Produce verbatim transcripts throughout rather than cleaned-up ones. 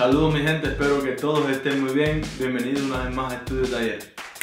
Saludos mi gente, espero que todos estén muy bien. Bienvenidos una vez más a Estudio Taller.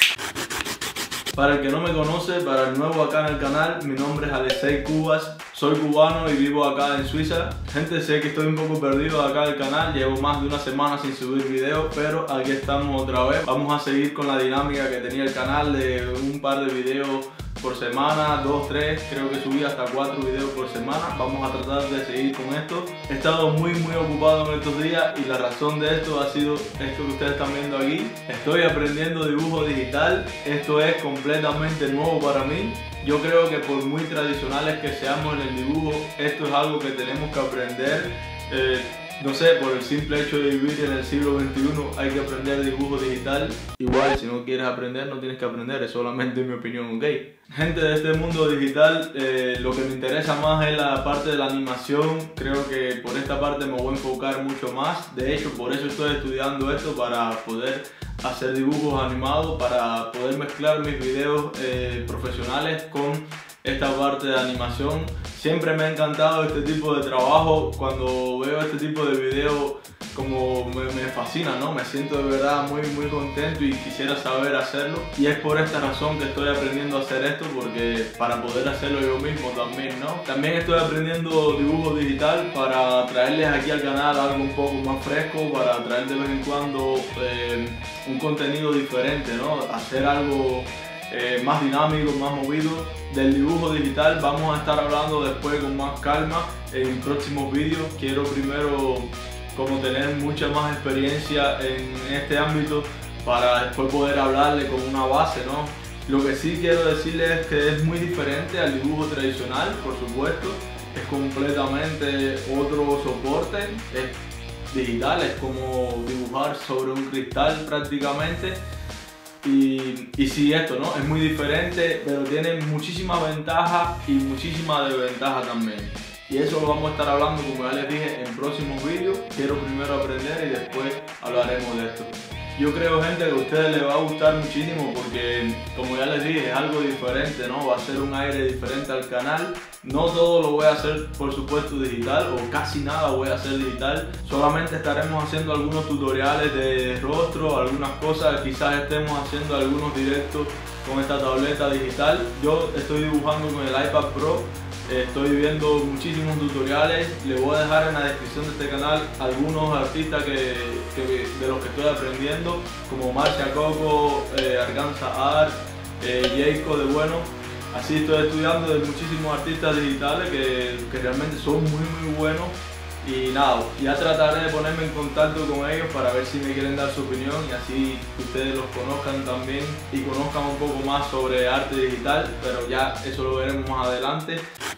Para el que no me conoce, para el nuevo acá en el canal, mi nombre es Alexei Cubas. Soy cubano y vivo acá en Suiza. Gente, sé que estoy un poco perdido acá en el canal. Llevo más de una semana sin subir videos, pero aquí estamos otra vez. Vamos a seguir con la dinámica que tenía el canal de un par de videos por semana, dos, tres, creo que subí hasta cuatro videos por semana. Vamos a tratar de seguir con esto. He estado muy muy ocupado en estos días y la razón de esto ha sido esto que ustedes están viendo aquí. Estoy aprendiendo dibujo digital. Esto es completamente nuevo para mí. Yo creo que por muy tradicionales que seamos en el dibujo, esto es algo que tenemos que aprender. Eh, No sé, por el simple hecho de vivir en el siglo veintiuno hay que aprender dibujo digital. Igual, si no quieres aprender, no tienes que aprender, es solamente mi opinión, ¿ok? Gente de este mundo digital, eh, lo que me interesa más es la parte de la animación. Creo que por esta parte me voy a enfocar mucho más. De hecho, por eso estoy estudiando esto, para poder hacer dibujos animados, para poder mezclar mis videos eh, profesionales con esta parte de animación. Siempre me ha encantado este tipo de trabajo. Cuando veo este tipo de videos, como me, me fascina, ¿no? Me siento de verdad muy muy contento y quisiera saber hacerlo. Y es por esta razón que estoy aprendiendo a hacer esto, porque para poder hacerlo yo mismo también, ¿no? También estoy aprendiendo dibujo digital para traerles aquí al canal algo un poco más fresco, para traer de vez en cuando eh, un contenido diferente, ¿no? Hacer algo Eh, más dinámico, más movido. Del dibujo digital vamos a estar hablando después con más calma en próximos vídeos. Quiero primero como tener mucha más experiencia en este ámbito para después poder hablarle con una base, ¿no? Lo que sí quiero decirles es que es muy diferente al dibujo tradicional, por supuesto. Es completamente otro soporte, es digital, es como dibujar sobre un cristal prácticamente. Y, y sí, esto, ¿no? Es muy diferente, pero tiene muchísimas ventajas y muchísimas desventajas también. Y eso lo vamos a estar hablando, como ya les dije, en próximos vídeos. Quiero primero aprender y después hablaremos de esto. Yo creo, gente, que a ustedes les va a gustar muchísimo porque, como ya les dije, es algo diferente, ¿no? Va a ser un aire diferente al canal. No todo lo voy a hacer, por supuesto, digital, o casi nada voy a hacer digital. Solamente estaremos haciendo algunos tutoriales de rostro, algunas cosas. Quizás estemos haciendo algunos directos con esta tableta digital. Yo estoy dibujando con el iPad Pro. Estoy viendo muchísimos tutoriales. Les voy a dejar en la descripción de este canal algunos artistas que, que, de los que estoy aprendiendo, como Marcia Coco, eh, Arganza Art, eh, Jayco de Bueno. Así estoy estudiando de muchísimos artistas digitales que, que realmente son muy muy buenos. Y nada, ya trataré de ponerme en contacto con ellos para ver si me quieren dar su opinión y así ustedes los conozcan también y conozcan un poco más sobre arte digital, pero ya eso lo veremos más adelante.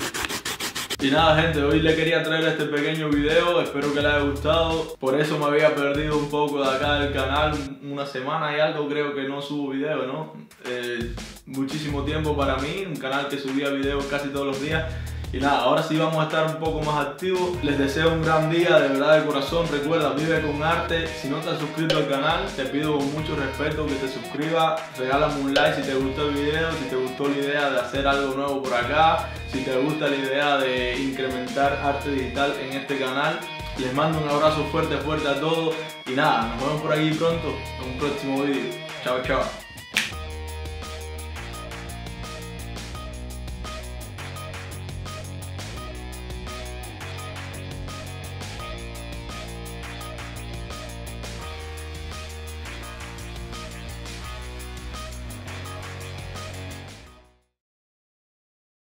Y nada, gente, hoy le quería traer este pequeño video, espero que les haya gustado. Por eso me había perdido un poco de acá del canal, una semana y algo creo que no subo video, ¿no? Eh, muchísimo tiempo para mí, un canal que subía videos casi todos los días. Y nada, ahora sí vamos a estar un poco más activos. Les deseo un gran día, de verdad, de corazón. Recuerda, vive con arte. Si no te has suscrito al canal, te pido con mucho respeto que te suscribas. Regálame un like si te gustó el video, si te gustó la idea de hacer algo nuevo por acá, si te gusta la idea de incrementar arte digital en este canal. Les mando un abrazo fuerte, fuerte a todos. Y nada, nos vemos por aquí pronto en un próximo video. Chao, chao.